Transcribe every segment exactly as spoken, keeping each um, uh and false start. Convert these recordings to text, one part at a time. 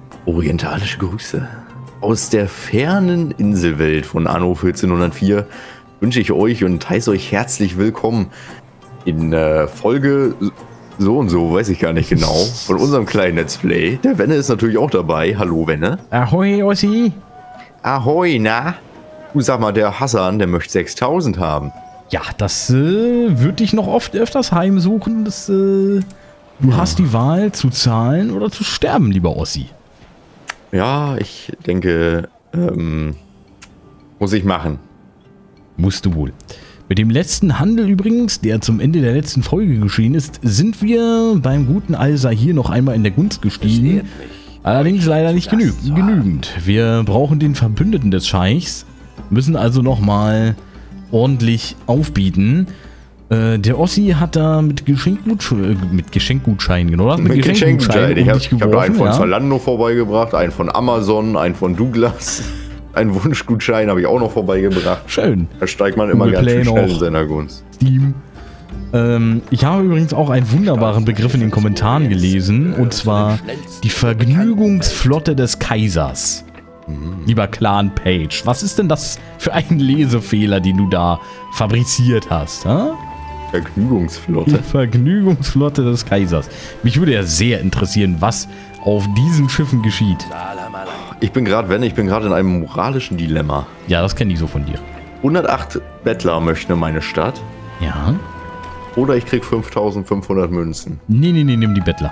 Orientalische Grüße. Aus der fernen Inselwelt von Anno vierzehnhundertvier wünsche ich euch und heiße euch herzlich willkommen in äh, Folge so und so, weiß ich gar nicht genau, von unserem kleinen Let's Play. Der Wenne ist natürlich auch dabei. Hallo Wenne. Ahoi, Ossi. Ahoi, na? Du sag mal, der Hassan, der möchte sechstausend haben. Ja, das äh, würde ich noch oft öfters heimsuchen. Das, äh, du hast die Wahl zu zahlen oder zu sterben, lieber Ossi. Ja, ich denke, ähm, muss ich machen. Musst du wohl. Mit dem letzten Handel übrigens, der zum Ende der letzten Folge geschehen ist, sind wir beim guten Al-Sahir noch einmal in der Gunst gestiegen. Allerdings leider nicht genü genügend. Wir brauchen den Verbündeten des Scheichs, müssen also nochmal ordentlich aufbieten. Äh, der Ossi hat da mit Geschenkgutschein, äh, mit Geschenkgutschein, genau, mit, mit Geschenkgutschein. Ich habe hab einen von ja. Zalando vorbeigebracht, einen von Amazon, einen von Douglas. Einen Wunschgutschein habe ich auch noch vorbeigebracht. Schön. Da steigt man immer ganz schön schnell in seiner Gunst. Steam. Ähm, ich habe übrigens auch einen wunderbaren Begriff in den Kommentaren gelesen, und zwar die Vergnügungsflotte des Kaisers. Mhm. Lieber Clan Page, was ist denn das für ein Lesefehler, den du da fabriziert hast? Ha? Vergnügungsflotte? Die Vergnügungsflotte des Kaisers. Mich würde ja sehr interessieren, was auf diesen Schiffen geschieht. Ich bin gerade, wenn ich bin gerade in einem moralischen Dilemma. Ja, das kenne ich so von dir. hundertacht Bettler möchten in meine Stadt. Ja. Oder ich krieg fünftausendfünfhundert Münzen. Nee, nee, nee, nimm die Bettler.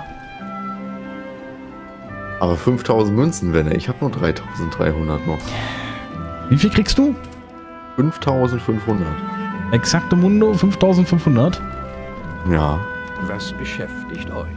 Aber fünftausend Münzen, wenn ich habe nur dreitausenddreihundert noch. Wie viel kriegst du? fünftausendfünfhundert. Exakte Mundo, fünftausendfünfhundert? Ja. Was beschäftigt euch?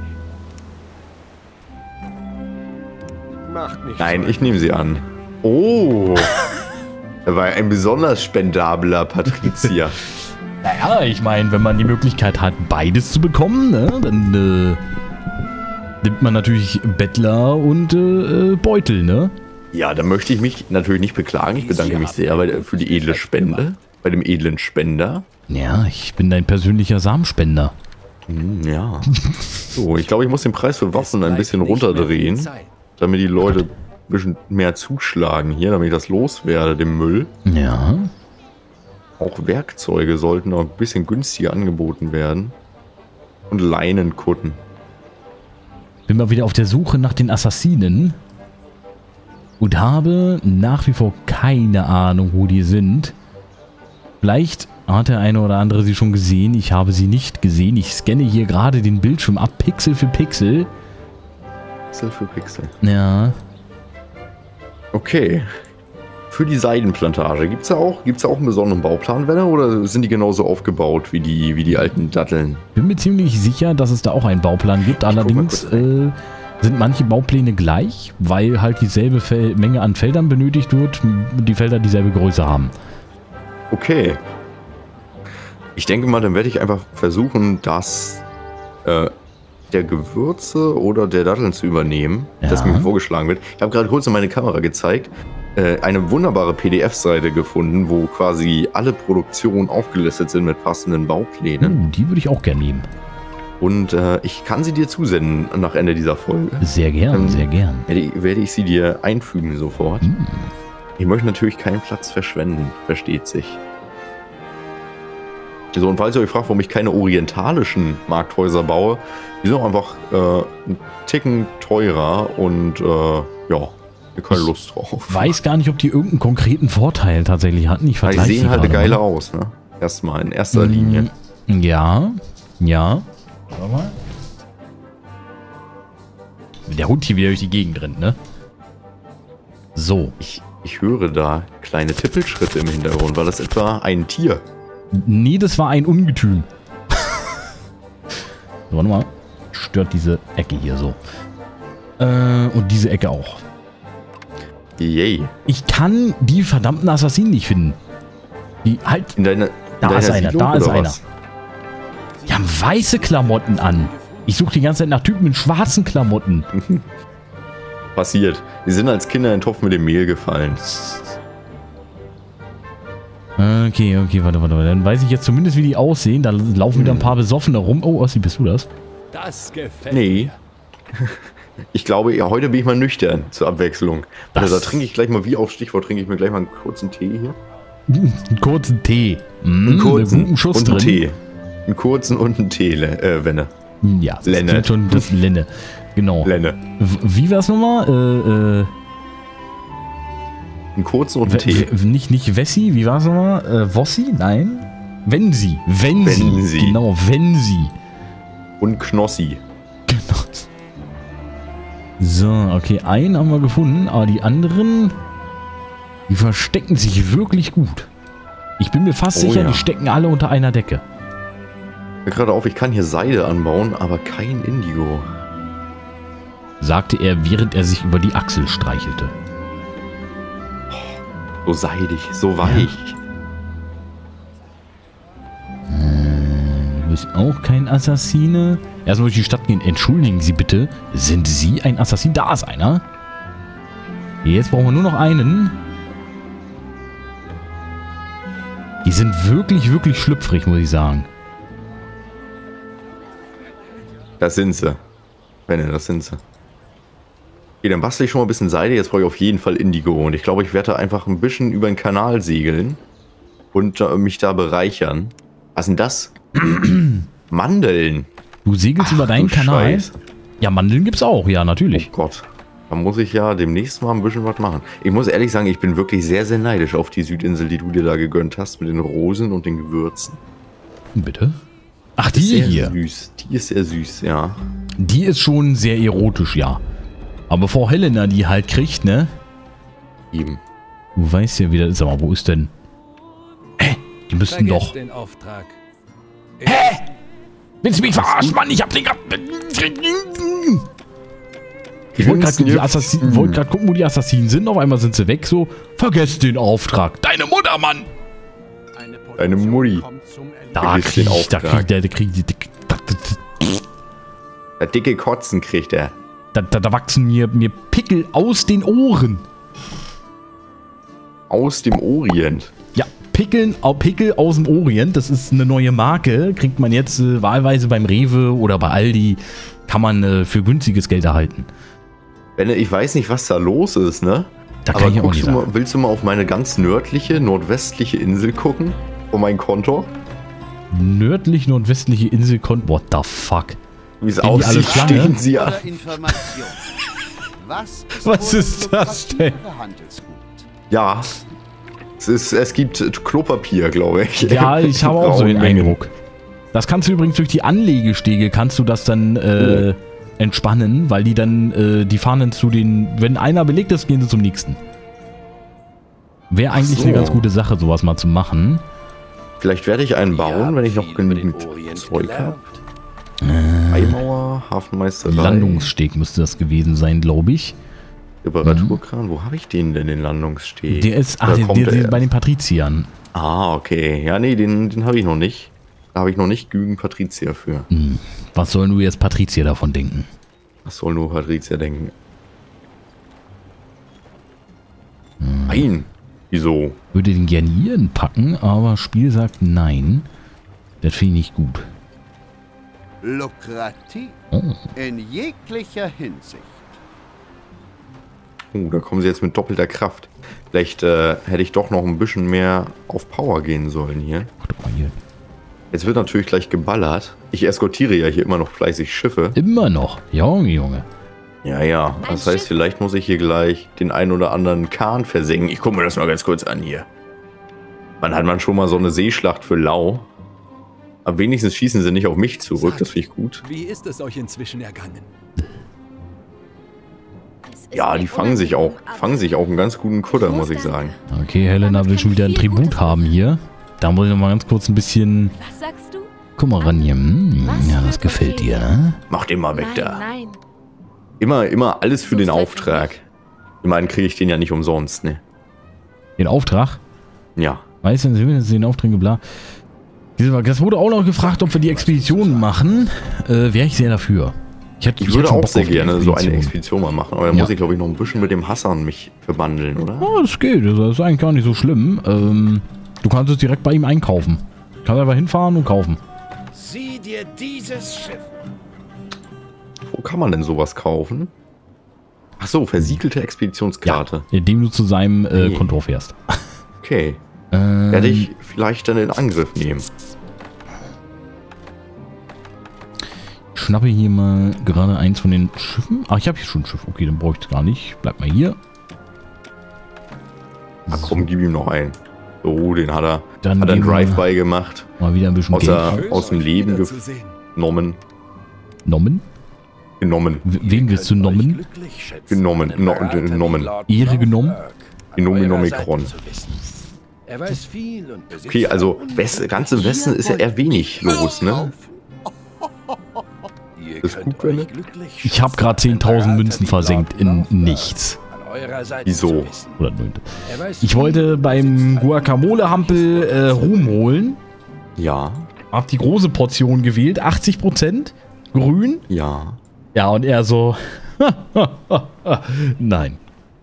Macht nicht Nein, so. ich nehme sie an. Oh. Er war ein besonders spendabler Patrizier. Naja, ich meine, wenn man die Möglichkeit hat, beides zu bekommen, ne, dann äh, nimmt man natürlich Bettler und äh, Beutel, ne? Ja, da möchte ich mich natürlich nicht beklagen. Ich bedanke mich sehr bei, für die edle Spende. Bei dem edlen Spender. Ja, ich bin dein persönlicher Samenspender. Hm, ja. So, ich glaube, ich muss den Preis für Waffen ein bisschen runterdrehen, damit die Leute ein bisschen mehr zuschlagen hier, damit ich das loswerde, den Müll. Ja. Auch Werkzeuge sollten noch ein bisschen günstiger angeboten werden. Und Leinenkutten. Bin mal wieder auf der Suche nach den Assassinen. Und habe nach wie vor keine Ahnung, wo die sind. Vielleicht hat der eine oder andere sie schon gesehen. Ich habe sie nicht gesehen. Ich scanne hier gerade den Bildschirm ab, Pixel für Pixel. Pixel für Pixel. Ja. Okay. Für die Seidenplantage, gibt es da auch, gibt's da auch einen besonderen Bauplan, Wenne, oder sind die genauso aufgebaut wie die, wie die alten Datteln? Bin mir ziemlich sicher, dass es da auch einen Bauplan gibt. Allerdings äh, sind manche Baupläne gleich, weil halt dieselbe Fel- Menge an Feldern benötigt wird, die Felder dieselbe Größe haben. Okay. Ich denke mal, dann werde ich einfach versuchen, das äh, der Gewürze oder der Datteln zu übernehmen, Ja. das mir vorgeschlagen wird. Ich habe gerade kurz in meine Kamera gezeigt, äh, eine wunderbare P D F-Seite gefunden, wo quasi alle Produktionen aufgelistet sind mit passenden Bauplänen. Uh, die würde ich auch gerne nehmen. Und äh, ich kann sie dir zusenden nach Ende dieser Folge. Sehr gern, Ähm, sehr gern. Werde ich, werde ich sie dir einfügen sofort. Hm. Ich möchte natürlich keinen Platz verschwenden, versteht sich. So, und falls ihr euch fragt, warum ich keine orientalischen Markthäuser baue, die sind auch einfach äh, einen Ticken teurer und äh, ja, ich keine Lust drauf. Weiß gar nicht, ob die irgendeinen konkreten Vorteil tatsächlich hatten. Ich Die vergleiche sehen halt gerade geiler mal. aus, ne? Erstmal in erster Linie. Mm, Ja, ja. Schau mal. Der Hund hier wieder durch die Gegend rennt, ne? So. Ich, ich höre da kleine Tippelschritte im Hintergrund. War das etwa ein Tier? Nee, das war ein Ungetüm. So, warte mal. Stört diese Ecke hier so. Äh, und diese Ecke auch. Yay. Ich kann die verdammten Assassinen nicht finden. Die halt. In deiner, in Da deiner ist einer, Siedlung, da ist oder einer. was? Die haben weiße Klamotten an. Ich suche die ganze Zeit nach Typen mit schwarzen Klamotten. Passiert. Die sind als Kinder in den Topf mit dem Mehl gefallen. Okay, okay, warte, warte, warte. Dann weiß ich jetzt zumindest, wie die aussehen. Da laufen wieder ein paar Besoffene rum. Oh, Ossi, bist du das? Das gefällt Nee. Ich glaube, ja, heute bin ich mal nüchtern, zur Abwechslung. Das- Also, da trinke ich gleich mal, wie auf Stichwort, trinke ich mir gleich mal einen kurzen Tee hier. Einen kurzen Tee. Mm, Einen kurzen mit gutem Schuss und einen drin. Tee. Einen kurzen und einen Tee, äh, Wenne. Ja, das Lenne. klingt schon das Lenne. Genau. Lenne. W- Wie war's nochmal? Äh, äh, Einen kurzen und einen w- Tee. w- nicht, nicht Wessi, wie war's nochmal? Äh, Wossi? Nein. Wenn sie. Wenn, Wenn sie. sie. Genau, wenn sie. Und Knossi. Genau. So, okay, einen haben wir gefunden, aber die anderen, die verstecken sich wirklich gut. Ich bin mir fast Oh sicher, ja. die stecken alle unter einer Decke. Mir gerade auf, ich kann hier Seide anbauen, aber kein Indigo. Sagte er, während er sich über die Achsel streichelte. So seidig, so weich. Du bist auch kein Assassine. Erstmal durch die Stadt gehen. Entschuldigen Sie bitte, sind Sie ein Assassin? Da ist einer. Jetzt brauchen wir nur noch einen. Die sind wirklich, wirklich schlüpfrig, muss ich sagen. Das sind sie. Wenn, das sind sie. Okay, dann bastel ich schon mal ein bisschen Seide. Jetzt brauche ich auf jeden Fall Indigo. Und ich glaube, ich werde da einfach ein bisschen über den Kanal segeln. Und äh, mich da bereichern. Was sind das? Mandeln. Du segelst Ach, über deinen du Kanal. Scheiß. Ja, Mandeln gibt's auch, ja, Oh natürlich. Gott. Da muss ich ja demnächst mal ein bisschen was machen. Ich muss ehrlich sagen, ich bin wirklich sehr, sehr neidisch auf die Südinsel, die du dir da gegönnt hast. Mit den Rosen und den Gewürzen. Bitte? Ach, Die ist die sehr hier. süß. Die ist sehr süß, ja. Die ist schon sehr erotisch, ja. Aber bevor Helena die halt kriegt, ne? Eben. Du weißt ja, wie das ist. Aber wo ist denn? Hä? Die müssten Vergesst doch. den Auftrag. Willst du mich verarschen, Mann? Ich hab den. Ich wollte gerade die Assassinen, wollte gerade gucken, wo die Assassinen sind. Auf einmal sind sie weg. So, vergesst den Auftrag. Deine Mutter, Mann! Deine Mutti. Da Vergiss krieg den ich, da Auftrag. krieg der, der krieg die. Der dicke Kotzen kriegt er. Da, da, da wachsen mir, mir Pickel aus den Ohren. Aus dem Orient. Ja, Pickeln, au- Pickel aus dem Orient, das ist eine neue Marke. Kriegt man jetzt äh, wahlweise beim Rewe oder bei Aldi. Kann man äh, für günstiges Geld erhalten. Benne, ich weiß nicht, was da los ist, ne? Da kann Aber ich auch guckst nicht du sagen. mal, willst du mal auf meine ganz nördliche, nordwestliche Insel gucken? Von meinem Konto? Nördlich nordwestliche Insel Kon. What the fuck? Wie es Stehen die aussieht, alle Schlange? stehen sie an. Oder Information. Was ist, Was wohl ist das denn? lukrative Handelsgut? Ja. Es, ist, es gibt Klopapier, glaube ich. Ja, ich habe auch so den Braunmengen. Eindruck. Das kannst du übrigens durch die Anlegestege, kannst du das dann äh, entspannen, weil die dann, äh, die fahren dann zu den, wenn einer belegt ist, gehen sie zum nächsten. Wäre eigentlich so. eine ganz gute Sache, sowas mal zu machen. Vielleicht werde ich einen bauen, wenn ich noch Viel über den genügend Orient Zeug gelernt. habe. Eimauer, Hafenmeisterei, Landungssteg müsste das gewesen sein, glaube ich. Reparaturkran. Wo habe ich den denn, den Landungssteg? Der ist, ach, Da der, kommt der, er der erst. bei den Patriziern. Ah, okay. Ja, nee, den, den habe ich noch nicht. Da habe ich noch nicht genügend Patrizier für. Hm. Was sollen du jetzt Patrizier davon denken? Was soll nur Patrizier denken? Hm. Nein. Wieso? Würde den gerne hier packen, aber Spiel sagt nein. Das finde ich nicht gut. Lukrativ. Oh. In jeglicher Hinsicht. Oh, da kommen sie jetzt mit doppelter Kraft. Vielleicht äh, hätte ich doch noch ein bisschen mehr auf Power gehen sollen hier. Warte mal hier. Jetzt wird natürlich gleich geballert. Ich eskortiere ja hier immer noch fleißig Schiffe. Immer noch. Junge, Junge. Ja, ja. Das heißt, vielleicht muss ich hier gleich den einen oder anderen Kahn versenken. Ich gucke mir das mal ganz kurz an hier. Wann hat man schon mal so eine Seeschlacht für lau? Aber wenigstens schießen sie nicht auf mich zurück. Das finde ich gut. Wie ist es euch inzwischen ergangen? Ja, die fangen sich auch, fangen sich auch einen ganz guten Kutter, muss ich sagen. Okay, Helena will schon wieder ein Tribut haben hier. Da muss ich noch mal ganz kurz ein bisschen... Was sagst du? Guck mal ran hier. Hm, ja, das gefällt dir, ne? Mach den mal weg Nein, da. nein. Immer, immer alles für den Auftrag. Ich meine, kriege ich den ja nicht umsonst, ne? Den Auftrag? Ja. Weißt du, sind den Aufträge, bla. Das wurde auch noch gefragt, ob wir die Expedition machen. Äh, Wäre ich sehr dafür. Ich, hätte, Ich hätte würde schon auch Bock sehr auf die gerne so eine Expedition. Expedition mal machen. Aber dann Ja. muss ich, glaube ich, noch ein bisschen mit dem Hassan mich verbandeln, oder? Ja, das geht. Das ist eigentlich gar nicht so schlimm. Ähm, du kannst es direkt bei ihm einkaufen. Du kannst einfach hinfahren und kaufen. Sieh dir dieses Schiff. Wo kann man denn sowas kaufen? Ach so, versiegelte Expeditionskarte. Indem du zu seinem äh, Nee. Kontor fährst. Okay. Ähm, Werde ich vielleicht dann in Angriff nehmen. schnappe hier mal gerade eins von den Schiffen. Ah, ich habe hier schon ein Schiff. Okay, dann brauche ich es gar nicht. Bleib mal hier. Ach komm, gib ihm noch einen. So, den hat er. Dann hat er einen geben wir Drive-By gemacht. Mal wieder ein bisschen Außer Geld aus dem Leben genommen. genommen. Genommen. W- Wen willst du nommen? Genommen. No, genommen. Ehre genommen? Genominomikron. Er weiß viel und besitzt Okay, also West, ganze Westen ist ja eher wenig los, ne? Ihr ist könnt gut, wenn euch er- glücklich Ich habe gerade zehntausend Münzen versenkt in nichts. an eurer Seite Wieso? zu wissen. Oder neun. Er weiß Ich viel wollte und beim besitzt Guacamole-Hampel äh, Ruhm holen. Ja, Hab die große Portion gewählt. achtzig Prozent. Grün. ja. Ja, und er so. Nein.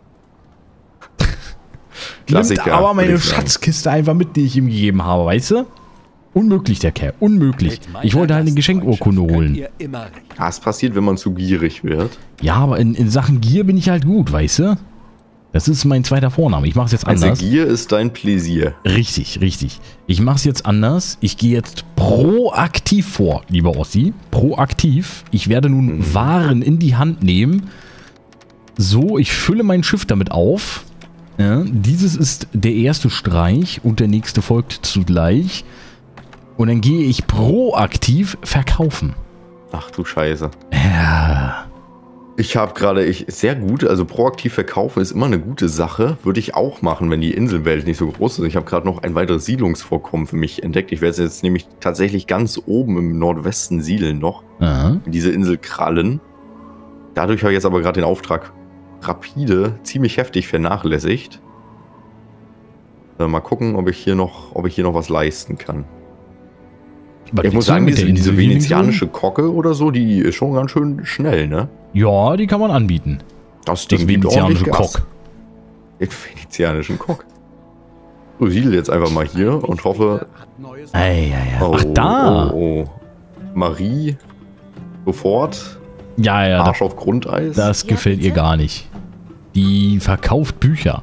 Nimmt Klassiker, aber würde meine ich sagen. Schatzkiste einfach mit, die ich ihm gegeben habe, weißt du? Unmöglich, der Kerl. Unmöglich. Mit meiner Ich wollte halt eine Geschenkurkunde Gastfreundschaft holen. könnt ihr immer rechnen. Das passiert, wenn man zu gierig wird. Ja, aber in, in Sachen Gier bin ich halt gut, weißt du? Das ist mein zweiter Vorname. Ich mache es jetzt Also anders. Gier ist dein Pläsier. Richtig, richtig. Ich mache es jetzt anders. Ich gehe jetzt proaktiv vor, lieber Ossi. Proaktiv. Ich werde nun Mhm. Waren in die Hand nehmen. So, ich fülle mein Schiff damit auf. Ja, dieses ist der erste Streich und der nächste folgt zugleich. Und dann gehe ich proaktiv verkaufen. Ach du Scheiße. Ja. Ich habe gerade, ich sehr gut, also proaktiv verkaufen ist immer eine gute Sache. Würde ich auch machen, wenn die Inselwelt nicht so groß ist. Ich habe gerade noch ein weiteres Siedlungsvorkommen für mich entdeckt. Ich werde es jetzt nämlich tatsächlich ganz oben im Nordwesten siedeln noch. Aha. Diese Insel Krallen. Dadurch habe ich jetzt aber gerade den Auftrag rapide, ziemlich heftig vernachlässigt. Äh, mal gucken, ob ich hier noch, ob ich hier noch was leisten kann. Was Ich muss willst du sagen, mit diese, der diese Insel hier venezianische Kocke oder so, die ist schon ganz schön schnell, ne? Ja, die kann man anbieten. Das Das Ding gibt venezianische ordentlich Gas. Kock. Den venezianischen Kock. So, siedel jetzt einfach mal hier und hoffe. Hat neues Ei, ei, ei. Oh, Ach, da. Oh, oh. Marie, sofort. Ja, ja, Arsch das, auf Grundeis. das gefällt ihr gar nicht. Die verkauft Bücher.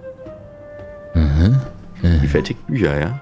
Die fertigt Bücher, ja?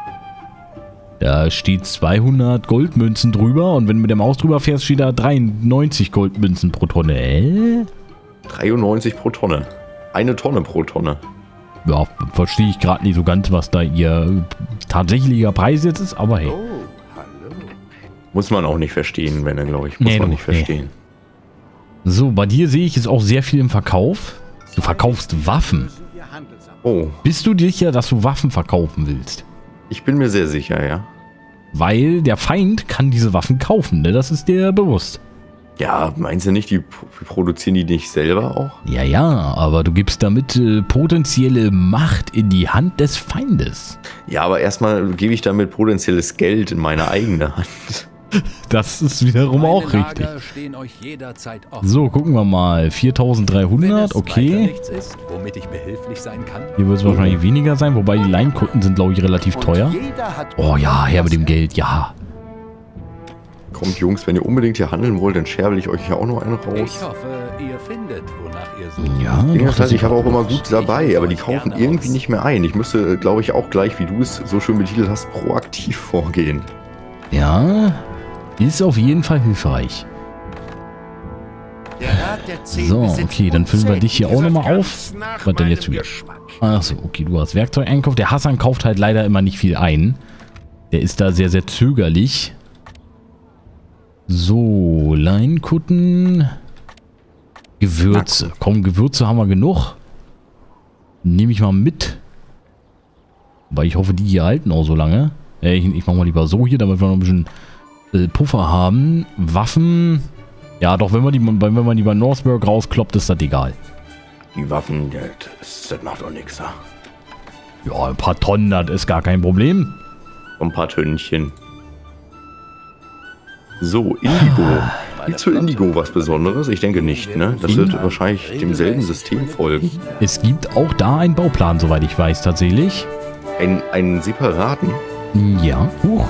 Da steht zweihundert Goldmünzen drüber und wenn du mit der Maus drüber fährst, steht da dreiundneunzig Goldmünzen pro Tonne. Äh? dreiundneunzig pro Tonne. Eine Tonne pro Tonne. Ja, verstehe ich gerade nicht so ganz, was da ihr tatsächlicher Preis jetzt ist, aber hey. Oh, hallo. Muss man auch nicht verstehen, wenn er, glaube ich. Muss Nee, man du, nicht verstehen. So, bei dir sehe ich jetzt auch sehr viel im Verkauf. Du verkaufst Waffen. Ihr Handelsabkommen. Oh, Bist du dir sicher, dass du Waffen verkaufen willst? ich bin mir sehr sicher, ja. Weil der Feind kann diese Waffen kaufen, ne? Das ist dir bewusst. Ja, meinst du nicht, die p- produzieren die nicht selber auch? Ja, ja, aber du gibst damit äh, potenzielle Macht in die Hand des Feindes. Ja, aber erstmal gebe ich damit potenzielles Geld in meine eigene Hand. Das ist wiederum Meine auch richtig. Lager stehen euch jederzeit offen. So, gucken wir mal. Wenn es viertausenddreihundert, weiter okay. nichts ist, womit ich behilflich sein kann. Hier wird es wahrscheinlich weniger sein, wobei die Leinkutten sind, glaube ich, relativ Und teuer. jeder hat Oh ja, her mit dem Geld, ja. Kommt, Jungs, wenn ihr unbedingt hier handeln wollt, dann scherbe ich euch hier auch noch einen Ich raus. hoffe, ihr findet, wonach ihr sucht. Ja, Ding doch, ist das halt, ich sieht habe auch gut immer aus. gut dabei, aber die kaufen irgendwie nicht mehr ein. Ich müsste, glaube ich, auch gleich, wie du es so schön betitelt hast, proaktiv vorgehen. Ja, ist auf jeden Fall hilfreich. Der Rat der Zehn So, besitzt okay, dann füllen wir dich hier auch unzählige nochmal auf. ganz nach Was denn jetzt meinem wieder? Geschmack. Achso, okay, du hast Werkzeugeinkauf. Der Hassan kauft halt leider immer nicht viel ein. Der ist da sehr, sehr zögerlich. So, Leinkutten. Gewürze. Komm, Gewürze haben wir genug. Nehme ich mal mit. Weil ich hoffe, die hier halten auch so lange. Äh, ich, ich mach mal lieber so hier, damit wir noch ein bisschen äh, Puffer haben. Waffen. Ja, doch, wenn man die, wenn man die bei Northburg rauskloppt, ist das egal. Die Waffen, ja, das, das macht doch nichts. Ja. Ja, ein paar Tonnen, das ist gar kein Problem. Ein paar Tönnchen. So, Indigo. Gibt's für Indigo was Besonderes? Ich denke nicht, ne? Das wird wahrscheinlich demselben System folgen. Es gibt auch da einen Bauplan, soweit ich weiß, tatsächlich. Ein, einen separaten. Ja. Huch.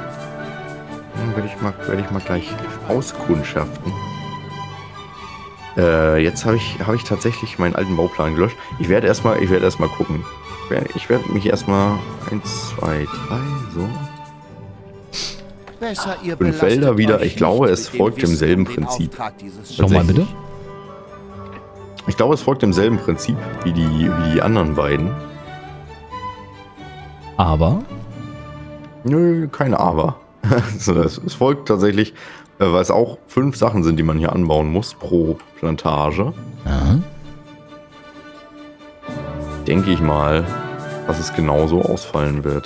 Hm, Werde ich, mal- werde ich mal gleich auskundschaften. Äh, jetzt habe ich, hab ich tatsächlich meinen alten Bauplan gelöscht. Ich werde erstmal, ich werde erstmal gucken. Ich werde, ich werde mich erstmal eins, zwei, drei, so. Besser, ihr Fünf belastet Felder wieder. euch Ich glaube, nicht es mit dem folgt Wissen demselben um den Prinzip. Auftrag dieses Schau mal bitte. Ich glaube, es folgt demselben Prinzip wie die, wie die anderen beiden. Aber Nö, kein Aber. Also es, es folgt tatsächlich, äh, weil es auch fünf Sachen sind, die man hier anbauen muss pro Plantage. ja, Denke ich mal, dass es genauso ausfallen wird.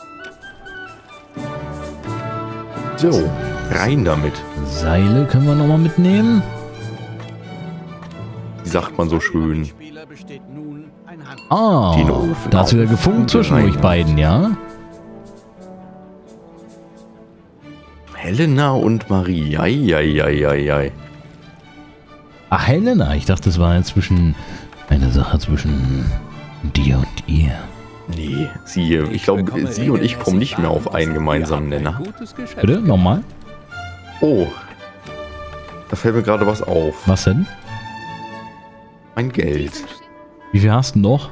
So, rein damit. Seile können wir nochmal mitnehmen. Wie sagt man so schön? Spieler besteht nun ein Hand. Ah, Den Ofen da hat's wieder auf gefunkt und zwischen rein. euch beiden, ja? Helena und Marie. Eieieiei. Ach, Helena, ich dachte, das war jetzt zwischen eine Sache zwischen dir und ihr. Nee, sie, ich glaube, bekomme sie und ich regelmäßig kommen nicht mehr auf Warnung, einen ihr gemeinsamen habt ein Nenner. gutes Geschäft Bitte, gemacht. nochmal. Oh, da fällt mir gerade was auf. Was denn? Mein Geld. Wie viel hast du noch?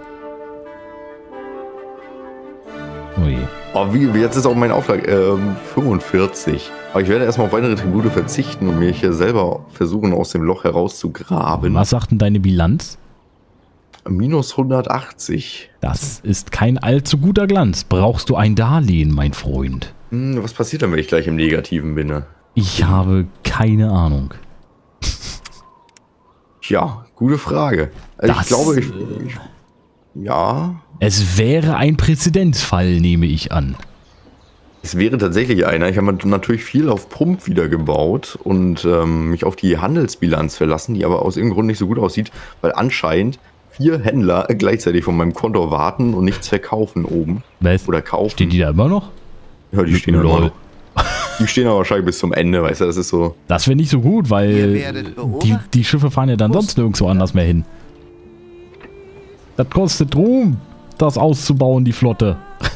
Oh je. Oh, wie, jetzt ist auch mein Auftrag ähm, fünfundvierzig. Aber ich werde erstmal auf weitere Tribute verzichten und mich hier selber versuchen, aus dem Loch herauszugraben. Was sagt denn deine Bilanz? Minus hundertachtzig. Das ist kein allzu guter Glanz. Brauchst du ein Darlehen, mein Freund? Hm, was passiert dann, wenn ich gleich im Negativen bin? Ne? Ich habe keine Ahnung. Tja, gute Frage. Also Das, ich glaube, ich, äh, ich... Ja... Es wäre ein Präzedenzfall, nehme ich an. Es wäre tatsächlich einer. Ich habe natürlich viel auf Pump wieder gebaut und ähm, mich auf die Handelsbilanz verlassen, die aber aus irgendeinem Grund nicht so gut aussieht, weil anscheinend vier Händler gleichzeitig von meinem Konto warten und nichts verkaufen oben. Was? Oder kaufen. Stehen die da immer noch? Ja, die stehen da Lol. immer noch. Die stehen aber wahrscheinlich bis zum Ende, weißt du, das ist so. Das wäre nicht so gut, Ihr weil werdet die, beobachtet. die Schiffe fahren ja dann sonst nirgendwo anders mehr hin. Das kostet Ruhm, das auszubauen, die Flotte.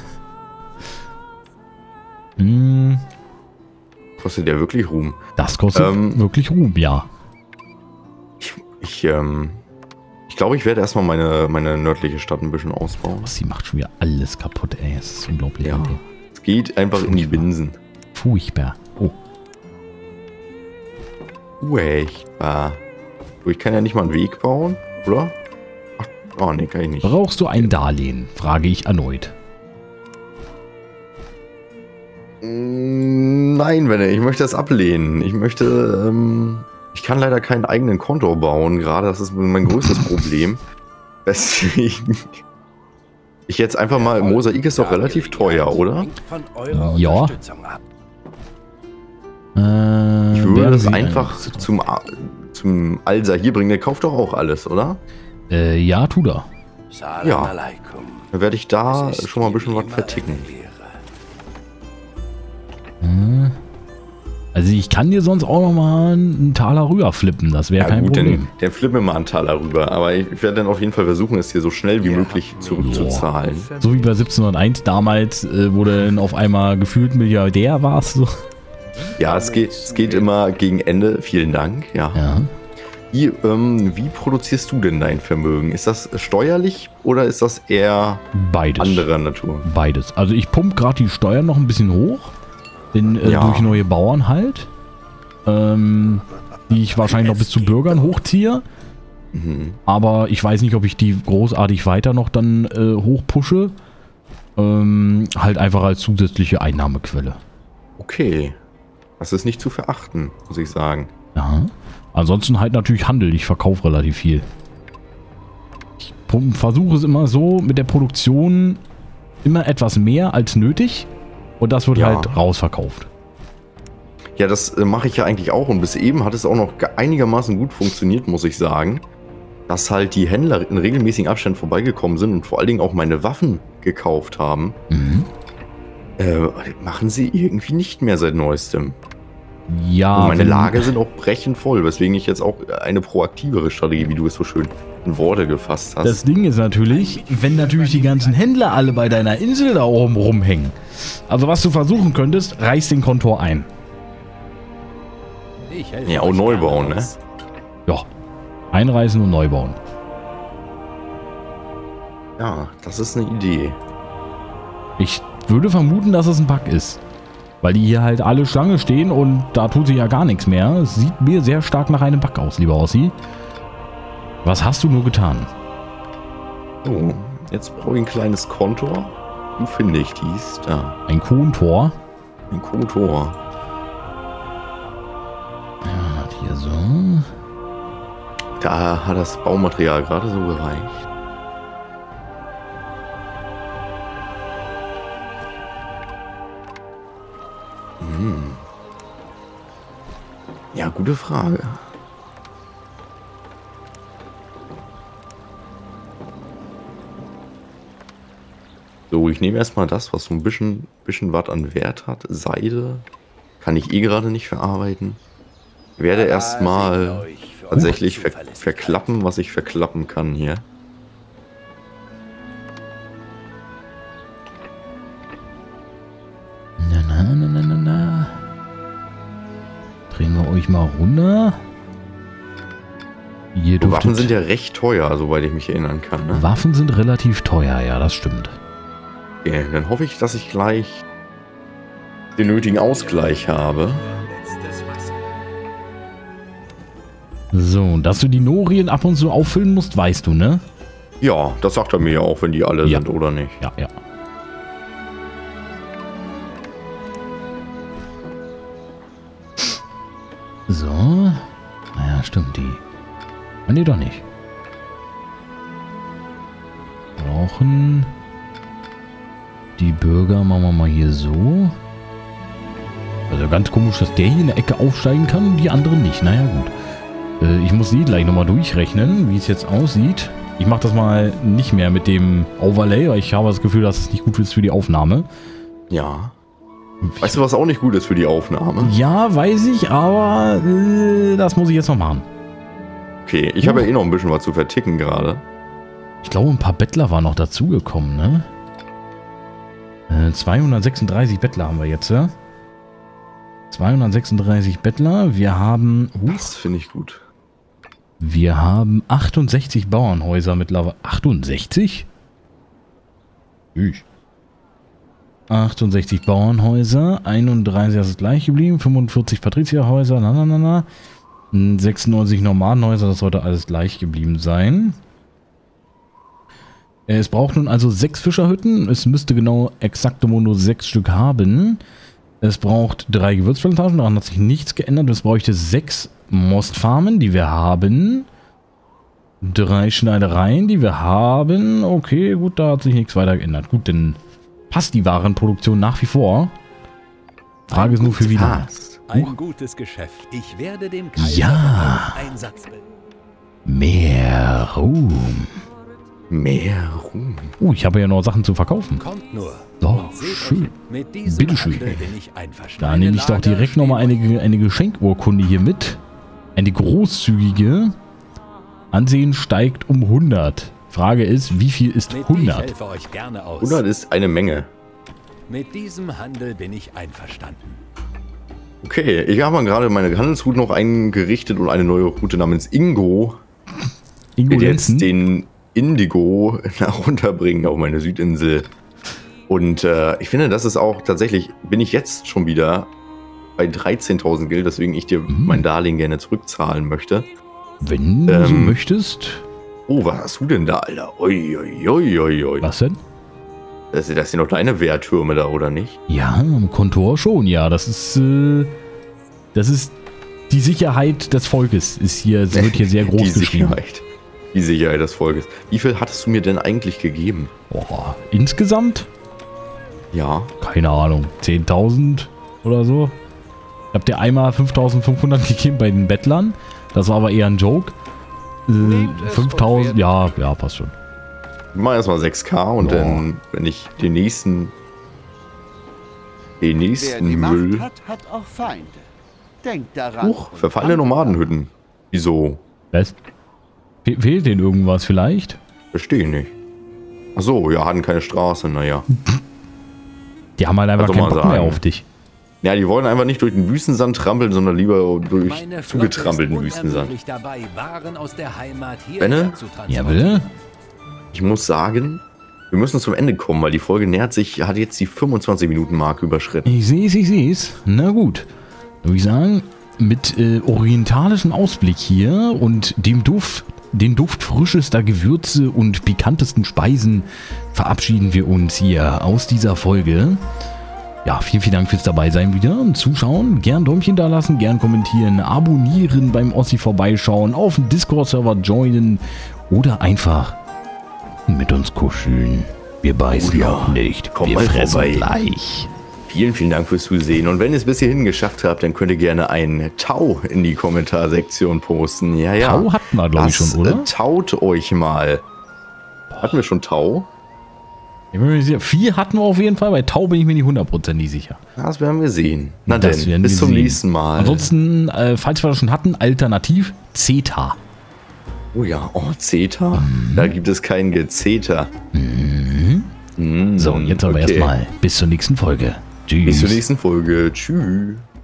hm, Kostet ja wirklich Ruhm. das kostet Ähm. wirklich Ruhm, ja. Ich, ich, ähm, ich glaube, ich werde erstmal meine, meine nördliche Stadt ein bisschen ausbauen. Was, sie macht schon wieder alles kaputt, ey. Es ist unglaublich. Ja. an dem. Es geht einfach in die Binsen. Furchtbar. Oh, Furchtbar. So, ich kann ja nicht mal einen Weg bauen, oder? Ach, oh nee, kann ich nicht. brauchst du ein Darlehen? Frage ich erneut. Mm, Nein, Wenne, ich möchte das ablehnen. Ich möchte, ähm, ich kann leider keinen eigenen Konto bauen, gerade das ist mein größtes Problem. Deswegen, ich jetzt einfach mal, Mosaik ist doch relativ teuer, oder? Hängt von eurer Ja. Unterstützung ab. Äh, Ich würde werden das Sie einfach ein- zum, A- zum Alsa hier bringen, der kauft doch auch alles, oder? Äh, ja, tu da. Salam Ja. alaikum. Dann werde ich da Es ist schon mal ein bisschen mir was immer verticken. eine Ehre. Hm. Also ich kann dir sonst auch noch mal einen Taler rüber flippen, das wäre Ja kein gut, Problem. dann, dann flippen wir mal einen Taler rüber. Aber ich, ich werde dann auf jeden Fall versuchen, es hier so schnell wie möglich zurückzuzahlen. So wie bei siebzehnhunderteins damals, äh, wo du dann auf einmal gefühlt Milliardär warst. So. Ja, es geht, es geht immer gegen Ende. Vielen Dank. Ja. Ja. Wie, ähm, wie produzierst du denn dein Vermögen? Ist das steuerlich oder ist das eher Beides. anderer Natur? Beides. Also ich pump gerade die Steuern noch ein bisschen hoch, denn äh, Ja. durch neue Bauern halt, ähm, die ich wahrscheinlich noch bis zu Bürgern hochziehe. Mhm. Aber ich weiß nicht, ob ich die großartig weiter noch dann äh, hochpushe. Ähm, halt einfach als zusätzliche Einnahmequelle. Okay. Das ist nicht zu verachten, muss ich sagen. Ja. Ansonsten halt natürlich Handel. Ich verkaufe relativ viel. Ich versuche es immer so mit der Produktion immer etwas mehr als nötig. Und das wird Ja. halt rausverkauft. Ja, das äh, mache ich ja eigentlich auch. Und bis eben hat es auch noch ge- einigermaßen gut funktioniert, muss ich sagen. Dass halt die Händler in regelmäßigen Abständen vorbeigekommen sind und vor allen Dingen auch meine Waffen gekauft haben. Mhm. Äh, machen sie irgendwie nicht mehr seit neuestem. Ja, Und meine wenn- Lager sind auch brechend voll, weswegen ich jetzt auch eine proaktivere Strategie, wie du es so schön in Worte gefasst hast. Das Ding ist natürlich, wenn natürlich die ganzen Händler alle bei deiner Insel da oben rumhängen. Also was du versuchen könntest, reiß den Kontor ein. Ich helfe Ja, auch euch neu gerne bauen, ne? aus. Ja. Einreißen und neu bauen. Ja, das ist eine Idee. Ich würde vermuten, dass es ein Bug ist. Weil die hier halt alle Schlange stehen und da tut sich ja gar nichts mehr. Es sieht mir sehr stark nach einem Bug aus, lieber Ossi. Was hast du nur getan? So, jetzt brauche ich ein kleines Kontor. Wo finde ich dies? Da. Ein Kontor. Ein Kontor. Ja, hier so. Da hat das Baumaterial gerade so gereicht. Hm. Ja, gute Frage. So, ich nehme erstmal das, was so ein bisschen, bisschen was an Wert hat. Seide kann ich eh gerade nicht verarbeiten. Werde erstmal tatsächlich ver verklappen, was ich verklappen kann hier. Na, na, na, na, na, na. Drehen wir euch mal runter. Ihr Die Waffen dürftet- sind ja recht teuer, soweit ich mich erinnern kann. Ne? Waffen sind relativ teuer, ja, das stimmt. Okay, dann hoffe ich, dass ich gleich den nötigen Ausgleich habe. So, dass du die Norien ab und zu auffüllen musst, weißt du, ne? Ja, das sagt er mir ja auch, wenn die alle Ja. sind oder nicht. Ja, ja. So. Naja, stimmt, die. Ah, nee, doch nicht. Brauchen die Bürger, machen wir mal hier so. Also ganz komisch, dass der hier in der Ecke aufsteigen kann und die anderen nicht. Naja, gut. Äh, ich muss die gleich nochmal durchrechnen, wie es jetzt aussieht. Ich mache das mal nicht mehr mit dem Overlay, weil ich habe das Gefühl, dass es nicht gut ist für die Aufnahme. Ja. Weißt du, was auch nicht gut ist für die Aufnahme? Ja, weiß ich, aber äh, das muss ich jetzt noch machen. Okay, ich habe ja eh noch ein bisschen was zu verticken gerade. Ich glaube, ein paar Bettler waren noch dazugekommen, ne? Äh, zweihundertsechsunddreißig Bettler haben wir jetzt, ja? zweihundertsechsunddreißig Bettler. Wir haben... Uh, Das finde ich gut. wir haben achtundsechzig Bauernhäuser mittlerweile. achtundsechzig? Ich. achtundsechzig Bauernhäuser. einunddreißig ist gleich geblieben. fünfundvierzig Patrizierhäuser. Na, na, na, na. sechsundneunzig Nomadenhäuser. Das sollte alles gleich geblieben sein. Es braucht nun also sechs Fischerhütten. Es müsste genau exakt nur sechs Stück haben. Es braucht drei Gewürzplantagen. Daran hat sich nichts geändert. Es bräuchte sechs Mostfarmen, die wir haben. Drei Schneidereien, die wir haben. Okay, gut, da hat sich nichts weiter geändert. Gut, dann passt die Warenproduktion nach wie vor. Frage ist nur für wie lange. Passt. Ein gutes Geschäft. Ich werde dem Kaiser Ja. einen Einsatz bringen. Mehr Ruhm. Mehr Ruhm. Uh, ich habe ja noch Sachen zu verkaufen. Kommt nur. So, und seht schön. euch mit diesem Bitteschön. Handel bin ich einverstanden. Da nehme ich doch direkt nochmal eine, eine Geschenkurkunde hier mit. Eine großzügige. Ansehen steigt um hundert. Frage ist, wie viel ist Mit Ich hundert? helfe euch gerne aus. hundert ist eine Menge. Mit diesem Handel bin ich einverstanden. Okay, ich habe mal gerade meine Handelsroute noch eingerichtet und eine neue Route namens Ingo Ingo wird jetzt Lenzen? den Indigo nach runterbringen auf meine Südinsel. Und äh, ich finde, das ist auch tatsächlich, bin ich jetzt schon wieder bei dreizehntausend Geld, deswegen ich dir Mhm. mein Darlehen gerne zurückzahlen möchte. Wenn du so Ähm, möchtest. Oh, was hast du denn da, Alter? Ui, ui, ui, ui, ui. Was denn? Das, das sind doch deine Wehrtürme da, oder nicht? Ja, am Kontor schon, ja. Das ist, äh, das ist die Sicherheit des Volkes. Ist hier, es wird hier sehr groß Die geschrieben. Sicherheit. Die Sicherheit des Volkes. Wie viel hattest du mir denn eigentlich gegeben? Boah, insgesamt? Ja. Keine Ahnung. zehntausend oder so. Ich hab dir einmal fünftausendfünfhundert gegeben bei den Bettlern. Das war aber eher ein Joke. Äh, fünftausend, ja, ja, passt schon. Ich mach erstmal sechs K und Ja. dann, wenn ich den nächsten. Den Wer nächsten die Macht Müll. hat, hat auch Feinde. Denkt daran. Huch, verfallene Nomadenhütten. Wieso? Was? Fe fehlt denen irgendwas vielleicht? Verstehe nicht. Ach so, ja, hatten keine Straße, naja. Die haben halt einfach Was soll keinen man Bock mehr sagen? auf dich. Ja, die wollen einfach nicht durch den Wüstensand trampeln, sondern lieber durch Meine Flotte zugetrampelten ist Wüstensand. unermüdlich dabei, Waren aus der Heimat Benne? hierher zu Ja, transportieren. bitte? Ich muss sagen, wir müssen zum Ende kommen, weil die Folge nähert sich, hat jetzt die fünfundzwanzig Minuten Marke überschritten. Ich sehe es, ich sehe es. Na gut. Dann würde ich sagen, mit äh, orientalischem Ausblick hier und dem Duft, den Duft frischester Gewürze und pikantesten Speisen verabschieden wir uns hier aus dieser Folge. Ja, vielen, vielen Dank fürs Dabeisein wieder und Zuschauen. Gern Däumchen da lassen, gern kommentieren, abonnieren, beim Ossi vorbeischauen, auf dem Discord-Server joinen oder einfach mit uns kuscheln. Wir beißen Oh ja. auch nicht. Komm wir mal fressen vorbei. gleich. Vielen, vielen Dank fürs Zusehen. Und wenn ihr es bis hierhin geschafft habt, dann könnt ihr gerne ein Tau in die Kommentarsektion posten. Ja, ja. Tau hatten wir, glaube ich, Das, schon, oder? Äh, taut euch mal. Hatten wir schon Tau? Ich bin mir nicht sicher. Vieh hatten wir auf jeden Fall, bei Tau bin ich mir nicht hundertprozentig sicher. Das werden wir sehen. Na Das denn, werden bis wir zum sehen. nächsten Mal. Ansonsten, äh, falls wir das schon hatten, alternativ Zeta. Oh ja, oh, Zeta. Da gibt es kein Gezeter. Mhm. So, jetzt aber okay. erstmal bis zur nächsten Folge. Tschüss. Bis zur nächsten Folge. Tschüss.